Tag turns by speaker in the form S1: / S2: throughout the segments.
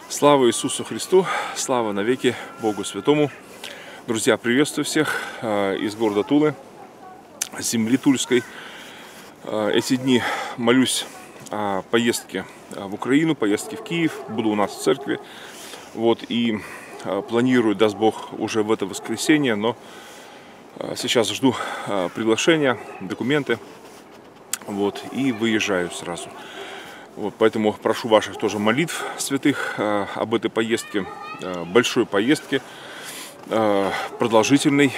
S1: Слава Иисусу Христу, слава навеки Богу Святому. Друзья, приветствую всех из города Тулы, земли Тульской. Эти дни молюсь о поездке в Украину, поездке в Киев. Буду у нас в церкви. И планирую, даст Бог, уже в это воскресенье, но сейчас жду приглашения, документы. И выезжаю сразу. Поэтому прошу ваших тоже молитв святых об этой поездке, большой поездке, продолжительной.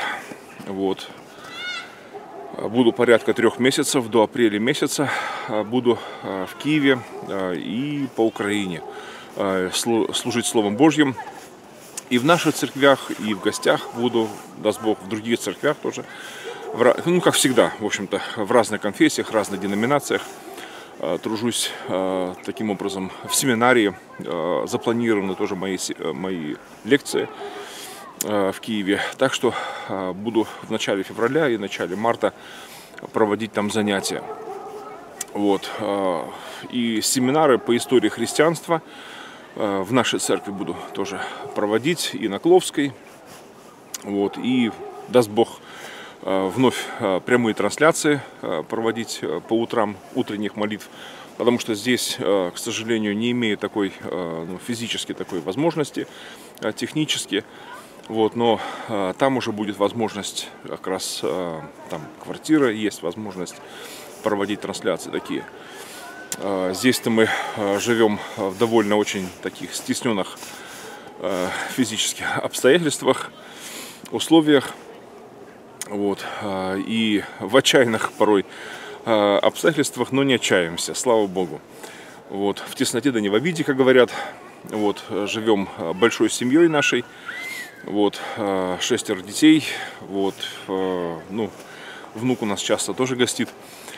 S1: Буду порядка 3 месяцев, до апреля месяца буду в Киеве и по Украине служить Словом Божьим. И в наших церквях, и в гостях буду, даст Бог, в других церквях тоже. Как всегда, в общем-то, в разных конфессиях, разных деноминациях. Тружусь таким образом в семинарии, запланированы тоже мои лекции в Киеве. Так что буду в начале февраля и начале марта проводить там занятия. И семинары по истории христианства в нашей церкви буду тоже проводить и на Кловской. И даст Бог вновь прямые трансляции проводить по утрам, утренних молитв, потому что здесь, к сожалению, не имею такой физически такой возможности, технически. Но там уже будет возможность, как раз там квартира, есть возможность проводить трансляции такие. Здесь-то мы живем в довольно очень таких стесненных физических обстоятельствах, условиях. И в отчаянных порой обстоятельствах, но не отчаиваемся, слава Богу. В тесноте да не в обиде, как говорят. Живем большой семьей нашей. 6 детей. Внук у нас часто тоже гостит.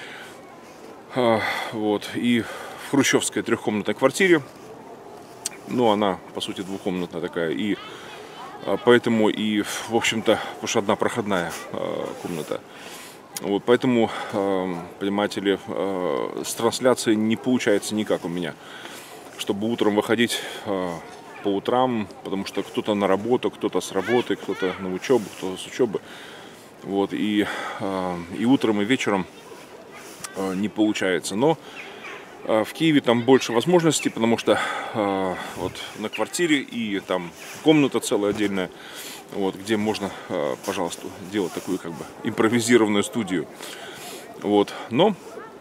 S1: И в хрущевской 3-комнатной квартире. Она, по сути, 2-комнатная такая. И поэтому в общем-то, потому что одна проходная комната. Поэтому, понимаете ли, с трансляцией не получается никак у меня, чтобы утром выходить по утрам, потому что кто-то на работу, кто-то с работы, кто-то на учебу, кто-то с учебы. И утром, и вечером не получается. Но в Киеве там больше возможностей, потому что на квартире и там комната целая отдельная, где можно, пожалуйста, делать такую как бы импровизированную студию. Но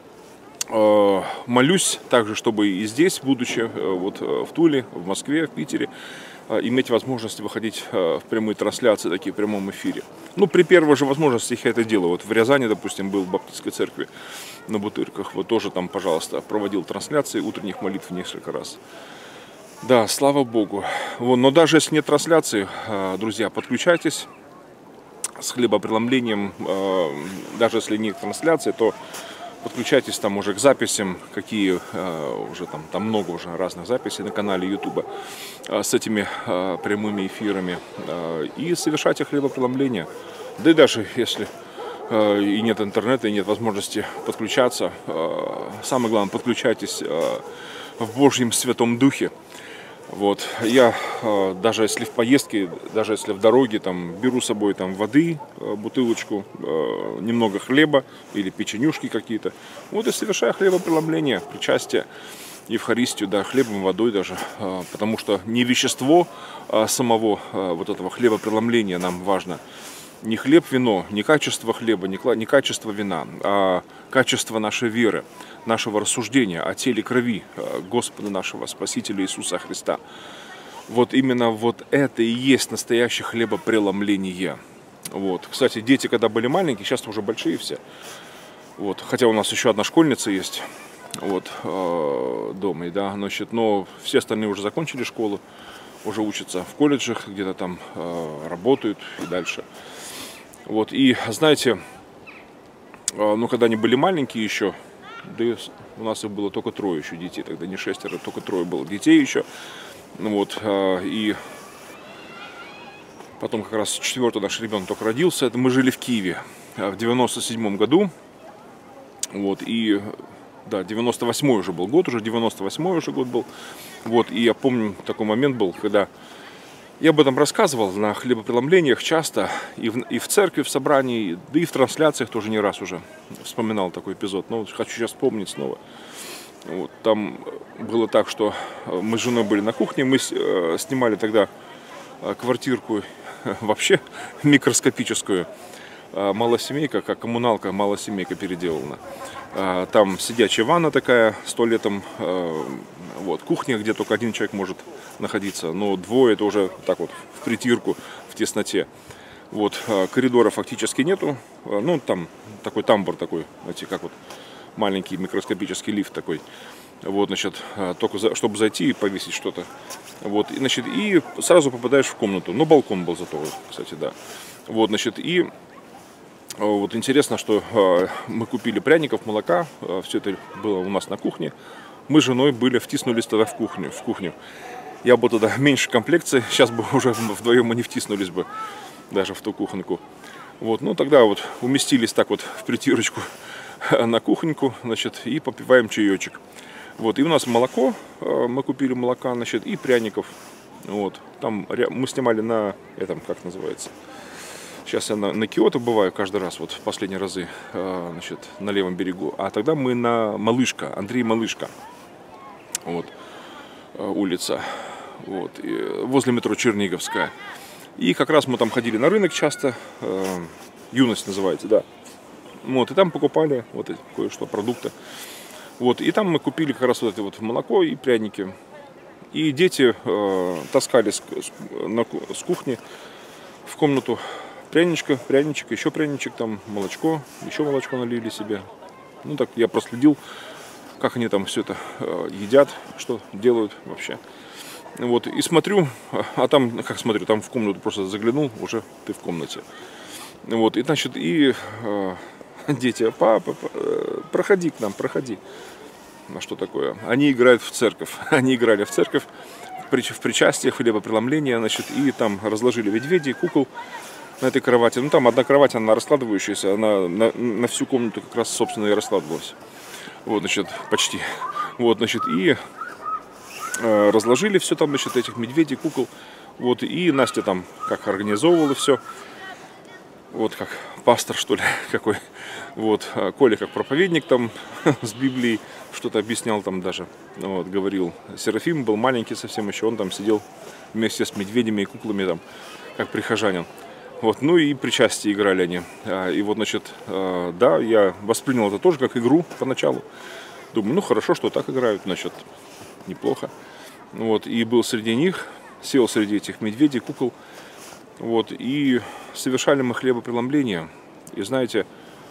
S1: молюсь также, чтобы и здесь, будучи в Туле, в Москве, в Питере, иметь возможность выходить в прямые трансляции, такие в прямом эфире. При первой же возможности я это делаю. В Рязани, допустим, был в Баптистской церкви на Бутырках. Тоже там, пожалуйста, проводил трансляции утренних молитв несколько раз. Да, слава Богу. Но даже если нет трансляции, друзья, подключайтесь с хлебопреломлением. Даже если нет трансляции, то подключайтесь там уже к записям, какие уже там много уже разных записей на канале Ютуба с этими прямыми эфирами, и совершайте хлебопреломление. Да и даже если и нет интернета, и нет возможности подключаться, самое главное, подключайтесь в Божьем Святом Духе. Я даже если в поездке, даже если в дороге, беру с собой воды, бутылочку, немного хлеба или печенюшки какие-то. И совершаю хлебопреломление, причастие, Евхаристию, да, хлебом, водой даже. Потому что не вещество самого этого хлебопреломления нам важно. Не хлеб, вино, не качество хлеба, не качество вина, а качество нашей веры, нашего рассуждения о теле и крови Господа нашего Спасителя Иисуса Христа. Именно это и есть настоящее хлебопреломление. Кстати, дети, когда были маленькие, сейчас уже большие все. Хотя у нас еще одна школьница есть дома, да, но все остальные уже закончили школу, уже учатся в колледжах, где-то там работают и дальше. И знаете, когда они были маленькие еще, да и у нас их было только 3 еще детей, тогда не 6, только 3 было детей еще. И потом как раз 4-й наш ребенок только родился. Это мы жили в Киеве в 97 году. И Да, 98-й уже был год, уже 98-й уже год был. Вот, и я помню, такой момент был, когда я об этом рассказывал на хлебопреломлениях часто, и в церкви, в собрании, да и в трансляциях тоже не раз уже вспоминал такой эпизод. Но вот хочу сейчас вспомнить снова. Вот, там было так, что мы с женой были на кухне, мы снимали тогда квартирку вообще микроскопическую. Малосемейка, как коммуналка, малосемейка переделана. Там сидячая ванна такая с туалетом, вот, кухня, где только один человек может находиться, но двое это уже так вот в притирку, в тесноте. Вот, коридора фактически нету, ну там такой тамбур такой, знаете, как вот маленький микроскопический лифт такой. Вот, значит, только чтобы зайти и повесить что-то. Вот, и, значит, и сразу попадаешь в комнату. Но балкон был зато, кстати, да. Вот, значит, и вот интересно, что мы купили пряников, молока, все это было у нас на кухне. Мы с женой втиснулись тогда в кухню. Я был тогда меньше комплекции, сейчас бы уже вдвоем мы не втиснулись бы даже в ту кухоньку. Вот, ну тогда вот уместились так вот в притирочку на кухоньку, значит, и попиваем чаечек. Вот, и у нас молоко, мы купили молока, значит, и пряников. Вот, там мы снимали на этом, как называется. Сейчас я на Киото бываю каждый раз, вот в последние разы, значит, на левом берегу. А тогда мы на Малышка, Андрей Малышка, вот, улица, вот, возле метро Черниговская. И как раз мы там ходили на рынок часто, Юность называется, да. Вот, и там покупали вот эти кое-что, продукты. Вот, и там мы купили как раз вот это вот молоко и пряники. И дети таскали с кухни в комнату пряничек, еще пряничек, там молочко, еще молочко налили себе. Ну так я проследил, как они там все это едят, что делают вообще. Вот, и смотрю, а там, как смотрю, там в комнату просто заглянул, уже ты в комнате. Вот, и значит, и дети: папа, проходи к нам, проходи. А что такое? Они играют в церковь. Они играли в церковь, в причастиях, хлебопреломления, значит, и там разложили медведей, кукол на этой кровати. Ну, там одна кровать, она раскладывающаяся, она на всю комнату как раз, собственно, и раскладывалась. Вот, значит, почти. Вот, значит, и разложили все там, значит, этих медведей, кукол. Вот, и Настя там как организовывала все. Вот как пастор, что ли, какой. Вот, Коля как проповедник там с Библией что-то объяснял там даже. Вот, говорил. Серафим был маленький совсем еще, он там сидел вместе с медведями и куклами там, как прихожанин. Вот, ну и причастие играли они. И вот, значит, да, я воспринял это тоже как игру поначалу. Думаю, ну хорошо, что так играют, значит, неплохо. Вот, и был среди них, сел среди этих медведей, кукол. Вот, и совершали мы хлебопреломление. И знаете,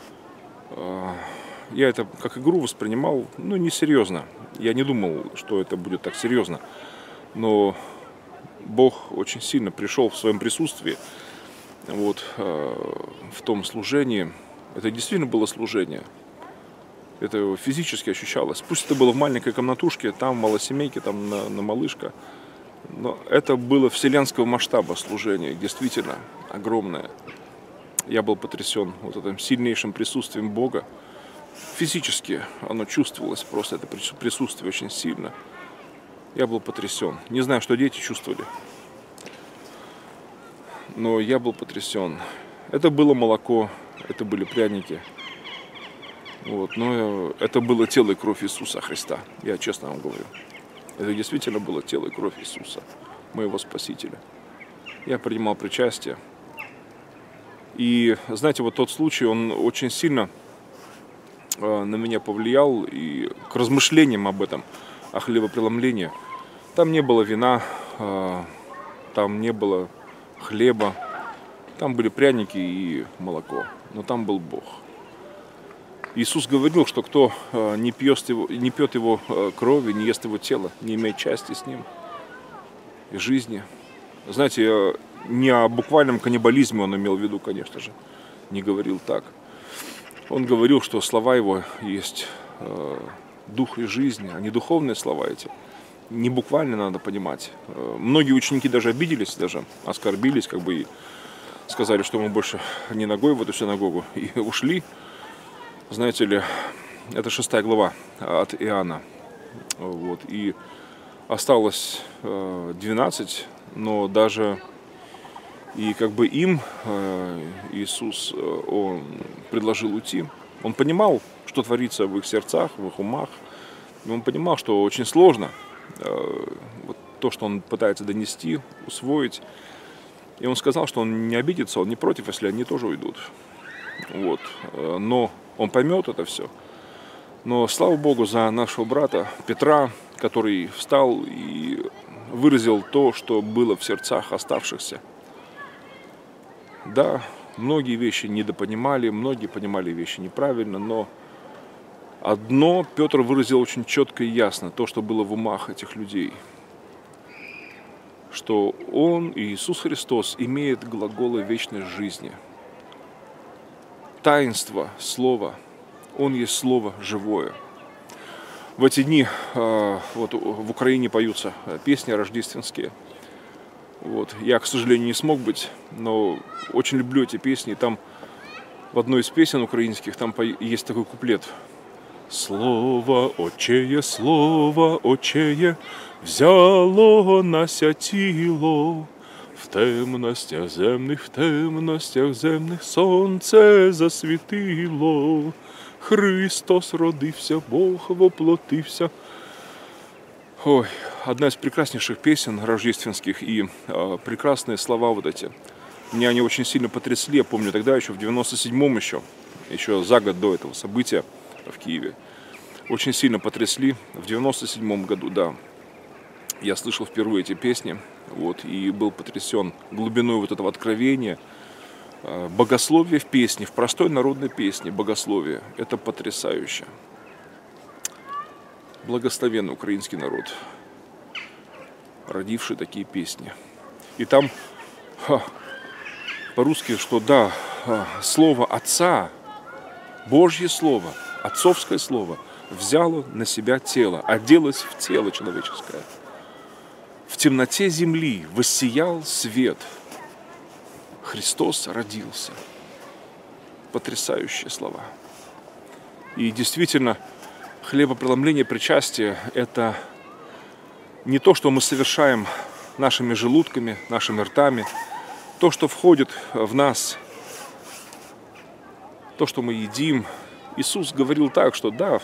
S1: я это как игру воспринимал, ну, несерьезно. Я не думал, что это будет так серьезно. Но Бог очень сильно пришел в своем присутствии. Вот, в том служении. Это действительно было служение. Это физически ощущалось. Пусть это было в маленькой комнатушке, там в малосемейке, там на Малышка. Но это было вселенского масштаба служение, действительно огромное. Я был потрясен вот этим сильнейшим присутствием Бога. Физически оно чувствовалось, просто это присутствие очень сильно. Я был потрясен. Не знаю, что дети чувствовали, но я был потрясен. Это было молоко, это были пряники. Вот, но это было тело и кровь Иисуса Христа, я честно вам говорю. Это действительно было тело и кровь Иисуса, моего Спасителя. Я принимал причастие. И, знаете, вот тот случай, он очень сильно на меня повлиял и к размышлениям об этом, о хлебопреломлении. Там не было вина, там не было хлеба, там были пряники и молоко, но там был Бог. Иисус говорил, что кто не пьет его крови, не ест его тело, не имеет части с ним и жизни. Знаете, не о буквальном каннибализме он имел в виду, конечно же, не говорил так. Он говорил, что слова его есть дух и жизнь, а не духовные слова эти. Не буквально надо понимать. Многие ученики даже обиделись, даже оскорбились, как бы и сказали, что мы больше не ногой в эту синагогу, и ушли. Знаете ли, это 6 глава от Иоанна. Вот, и осталось 12, но даже и как бы им Иисус, Он предложил уйти. Он понимал, что творится в их сердцах, в их умах. И он понимал, что очень сложно вот то, что он пытается донести, усвоить. И он сказал, что он не обидится, он не против, если они тоже уйдут. Вот. Но он поймет это все. Но слава Богу за нашего брата Петра, который встал и выразил то, что было в сердцах оставшихся. Да, многие вещи недопонимали, многие понимали вещи неправильно, но одно Петр выразил очень четко и ясно, то, что было в умах этих людей. Что Он, Иисус Христос, имеет глаголы вечной жизни. Таинство Слова, Он есть Слово живое. В эти дни вот, в Украине поются песни рождественские. Вот. Я, к сожалению, не смог быть, но очень люблю эти песни. Там в одной из песен украинских там есть такой куплет. Слово Отчеє, взяло нася тіло, в темностях земних сонце засвітило. Христос родився, Бог воплотився. Ой, одна из прекраснейших песен рождественских и прекрасные слова вот эти. Меня они очень сильно потрясли, я помню тогда еще в 97-м еще за год до этого события в Киеве. Очень сильно потрясли. В 97-м году, да, я слышал впервые эти песни, вот, и был потрясен глубиной вот этого откровения. Богословие в песне, в простой народной песне, богословие, это потрясающе. Благословенный украинский народ, родивший такие песни. И там по-русски, что да, слово Отца, Божье Слово, отцовское Слово, взяло на себя тело, оделось в тело человеческое. В темноте земли воссиял свет. Христос родился. Потрясающие слова. И действительно, хлебопреломление причастия – это не то, что мы совершаем нашими желудками, нашими ртами, то, что входит в нас, то, что мы едим. Иисус говорил так, что да,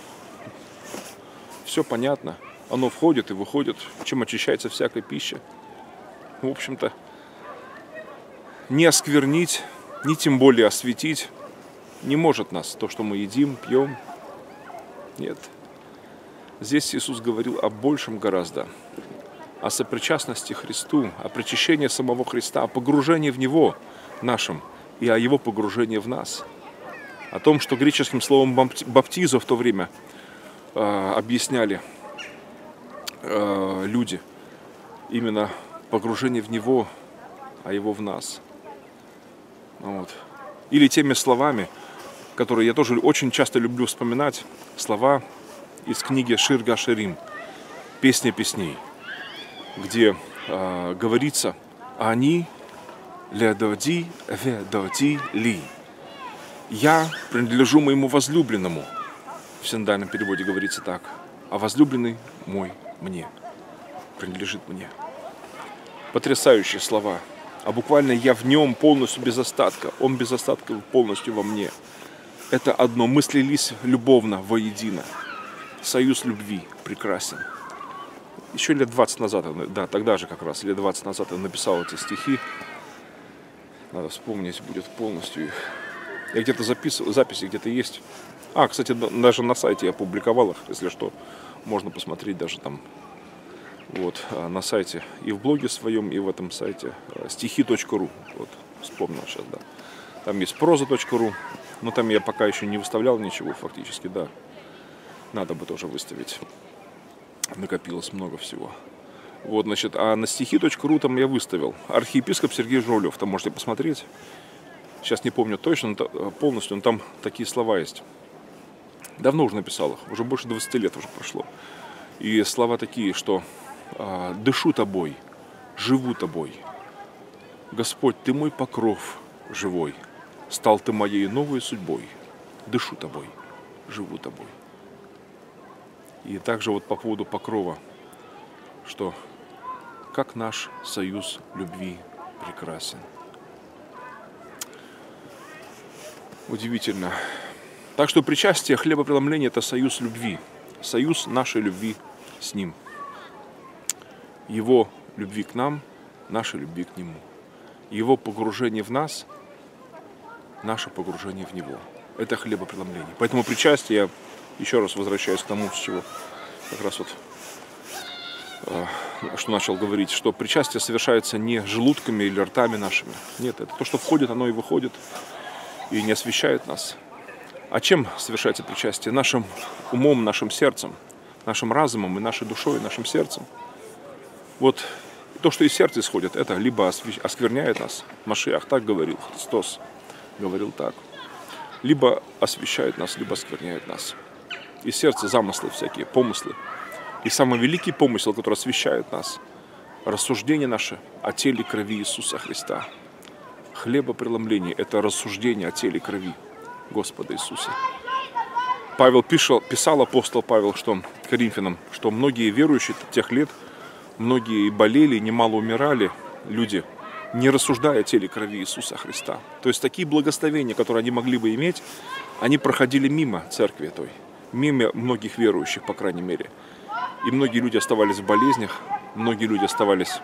S1: все понятно, оно входит и выходит, чем очищается всякая пища. В общем-то, не осквернить, ни тем более осветить не может нас то, что мы едим, пьем. Нет. Здесь Иисус говорил о большем гораздо, о сопричастности Христу, о причащении самого Христа, о погружении в Него нашем и о Его погружении в нас. О том, что греческим словом баптизо в то время объясняли люди. Именно погружение в Него, а Его в нас. Вот. Или теми словами, которые я тоже очень часто люблю вспоминать, слова из книги Шир га-Ширим, «Песня песней», где говорится «Они ледоди ведоди ли». «Я принадлежу моему возлюбленному». В синодальном переводе говорится так. «А возлюбленный мой мне, принадлежит мне». Потрясающие слова. А буквально я в нем полностью без остатка. Он без остатка полностью во мне. Это одно. Мы слились любовно воедино. Союз любви прекрасен. Еще лет 20 назад, да, тогда же как раз, лет 20 назад я написал эти стихи. Надо вспомнить будет полностью их. Я где-то записывал, записи где-то есть. Кстати, даже на сайте я публиковал их, если что. Можно посмотреть даже там. Вот, на сайте. И в блоге своем, и в этом сайте. Стихи.ру. Вот, вспомнил сейчас, да. Там есть проза.ру. Но там я пока еще не выставлял ничего, фактически, да. Надо бы тоже выставить. Накопилось много всего. Вот, значит, а на стихи.ру там я выставил. Архиепископ Сергей Журавлев, там можете посмотреть. Сейчас не помню точно, полностью, но там такие слова есть. Давно уже написал их, уже больше 20 лет уже прошло. И слова такие, что «Дышу тобой, живу тобой. Господь, ты мой покров живой. Стал ты моей новой судьбой. Дышу тобой, живу тобой. И также вот по поводу покрова, что как наш союз любви прекрасен. Удивительно. Так что причастие, хлебопреломление – это союз любви, союз нашей любви с Ним. Его любви к нам, нашей любви к Нему. Его погружение в нас, наше погружение в Него. Это хлебопреломление. Поэтому причастие, я еще раз возвращаюсь к тому, с чего как раз вот, что начал говорить, что причастие совершается не желудками или ртами нашими. Нет, это то, что входит, оно и выходит, и не освящает нас. А чем совершается причастие? Нашим умом, нашим сердцем, нашим разумом и нашей душой, и нашим сердцем. Вот то, что из сердца исходит, это либо оскверняет нас, Машиах так говорил, Христос говорил так, либо освящает нас, либо оскверняет нас. Из сердца замыслы всякие, помыслы. И самый великий помысел, который освящает нас, рассуждение наше о теле и крови Иисуса Христа. Хлебопреломление – это рассуждение о теле и крови Господа Иисуса. Писал апостол Павел, что Коринфянам, что многие верующие тех лет, многие болели, немало умирали люди, не рассуждая о теле и крови Иисуса Христа. То есть такие благословения, которые они могли бы иметь, они проходили мимо церкви той, мимо многих верующих, по крайней мере. И многие люди оставались в болезнях, многие люди оставались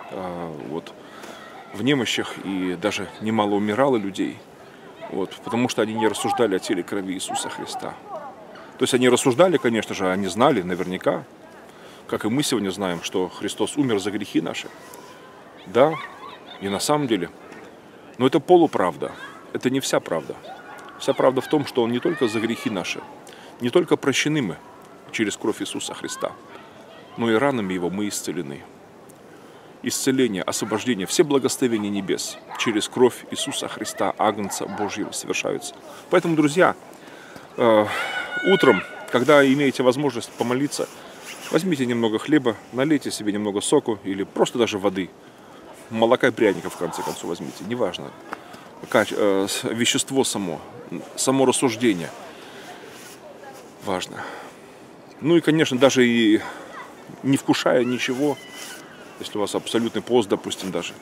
S1: в немощах, и даже немало умирало людей, потому что они не рассуждали о теле и крови Иисуса Христа. То есть они рассуждали, конечно же, они знали наверняка, как и мы сегодня знаем, что Христос умер за грехи наши. Да, и на самом деле. Но это полуправда, это не вся правда. Вся правда в том, что Он не только за грехи наши, не только прощены мы через кровь Иисуса Христа, но и ранами Его мы исцелены. Исцеление, освобождение, все благословения небес через кровь Иисуса Христа, Агнца Божьего, совершаются. Поэтому, друзья, утром, когда имеете возможность помолиться, возьмите немного хлеба, налейте себе немного соку или просто даже воды, молока и пряника, в конце концов, возьмите, неважно, вещество само рассуждение важно. Ну и, конечно, даже и не вкушая ничего, если у вас абсолютный пост, допустим, даже,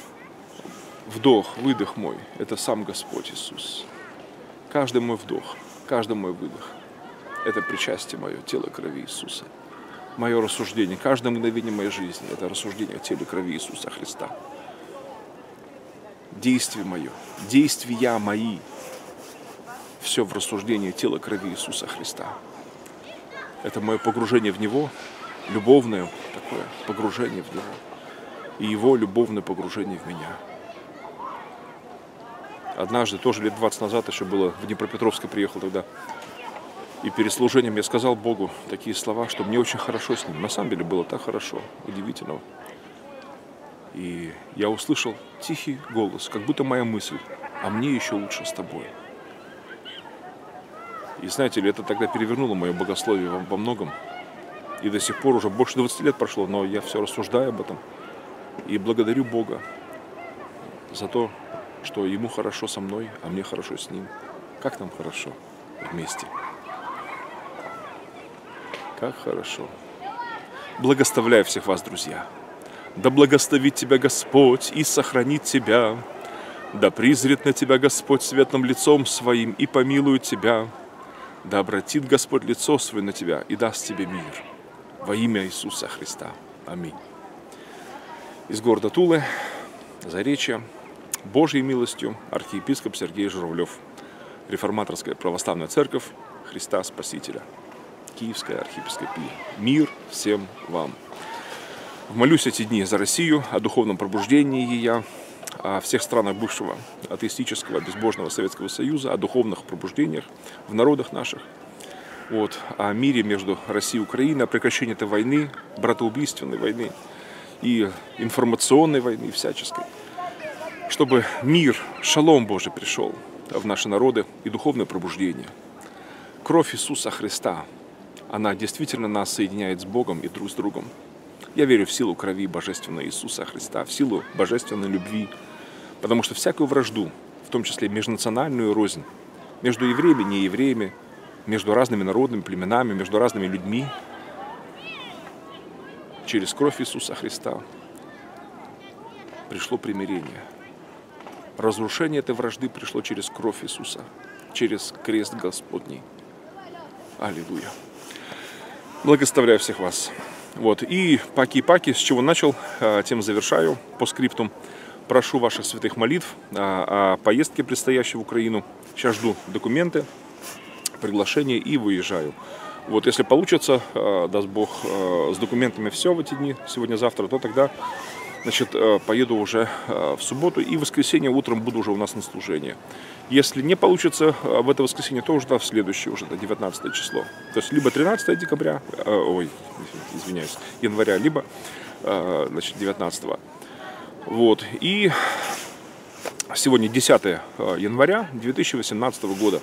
S1: вдох, выдох мой, это сам Господь Иисус. Каждый мой вдох, каждый мой выдох, это причастие мое, тело крови Иисуса. Мое рассуждение, каждое мгновение моей жизни, это рассуждение о теле крови Иисуса Христа. Действие мое, действия мои, все в рассуждении тела крови Иисуса Христа. Это мое погружение в Него, любовное такое погружение в Него, и Его любовное погружение в меня. Однажды, тоже лет 20 назад еще было, в Днепропетровск приехал тогда, и перед служением я сказал Богу такие слова, что мне очень хорошо с Ним. На самом деле было так хорошо, удивительно. И я услышал тихий голос, как будто моя мысль, а мне еще лучше с тобой. И знаете ли, это тогда перевернуло мое богословие во многом. И до сих пор уже больше 20 лет прошло, но я все рассуждаю об этом. И благодарю Бога за то, что Ему хорошо со мной, а мне хорошо с Ним. Как нам хорошо вместе. Как хорошо. Благословляю всех вас, друзья. Да благословит тебя Господь и сохранит тебя. Да призрит на тебя Господь светлым лицом своим и помилует тебя. Да обратит Господь лицо свое на тебя и даст тебе мир. Во имя Иисуса Христа. Аминь. Из города Тулы, Заречья, Божьей милостью, архиепископ Сергей Журавлев. Реформаторская православная церковь Христа Спасителя. Киевская архиепископия. Мир всем вам. Молюсь эти дни за Россию, о духовном пробуждении ее, о всех странах бывшего атеистического, безбожного Советского Союза, о духовных пробуждениях в народах наших, о мире между Россией и Украиной, о прекращении этой войны, братоубийственной войны и информационной войны всяческой, чтобы мир, шалом Божий пришел в наши народы и духовное пробуждение. Кровь Иисуса Христа, она действительно нас соединяет с Богом и друг с другом. Я верю в силу крови божественной Иисуса Христа, в силу божественной любви, потому что всякую вражду, в том числе межнациональную рознь, между евреями и неевреями, между разными народами, племенами, между разными людьми через кровь Иисуса Христа пришло примирение. Разрушение этой вражды пришло через кровь Иисуса, через крест Господний. Аллилуйя. Благословляю всех вас. Вот. И паки-паки, с чего начал, тем завершаю по скриптум. Прошу ваших святых молитв о поездке, предстоящей в Украину. Сейчас жду документы, приглашение и выезжаю. Вот, если получится, даст Бог, с документами все в эти дни, сегодня-завтра, то тогда, значит, поеду уже в субботу и в воскресенье утром буду уже у нас на служении. Если не получится в это воскресенье, то уже в следующее, уже до 19 число. То есть либо 13 декабря, января, либо, значит, 19. Вот, и сегодня 10 января 2018 года.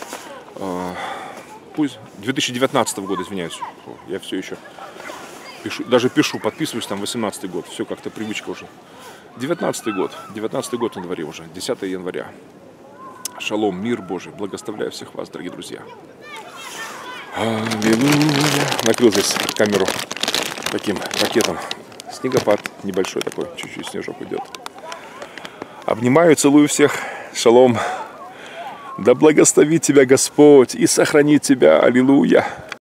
S1: Пусть 2019 года, извиняюсь, я все еще пишу, даже пишу, подписываюсь, там 18 год, все как-то привычка уже. 19 год в январе уже, 10 января. Шалом, мир Божий, благословляю всех вас, дорогие друзья. Аллилуйя. Накрыл здесь камеру таким пакетом. Снегопад небольшой такой, чуть-чуть снежок идет. Обнимаю, целую всех. Шалом. Да благословит тебя Господь и сохранит тебя. Аллилуйя.